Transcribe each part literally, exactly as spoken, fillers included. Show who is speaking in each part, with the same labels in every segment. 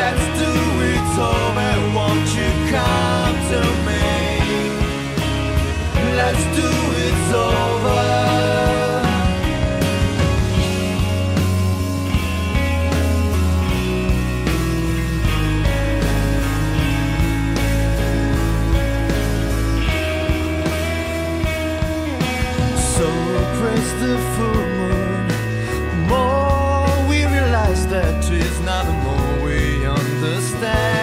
Speaker 1: Let's do it over, won't you come to me? Let's do it over. So praise the full moon. The more we realize that trees, now the more we understand.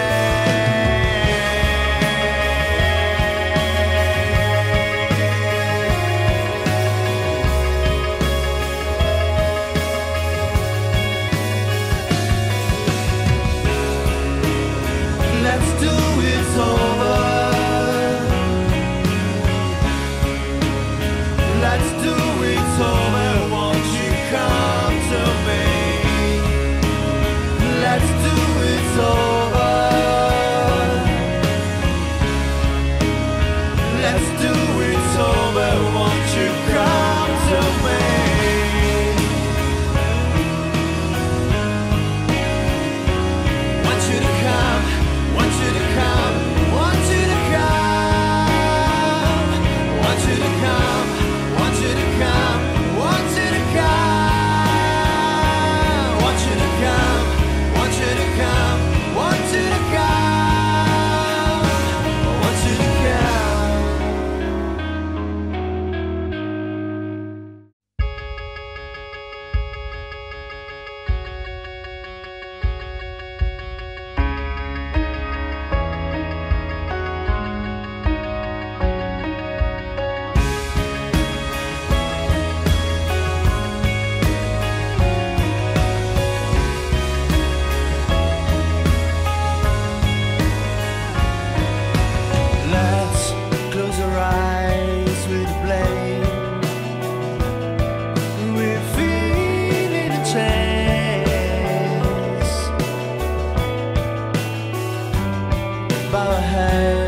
Speaker 1: Let's do it over. Let's do it over, won't you come to me? Let's do it over. Let's do it over, won't you come to me? Want you to come, want you to come, want you to come, want you to come. Want you to come, want you to come, want you to come, want you to come, want you to come, want you to come. Let's close our eyes with a blade. We're feeling a chance. Bow our heads.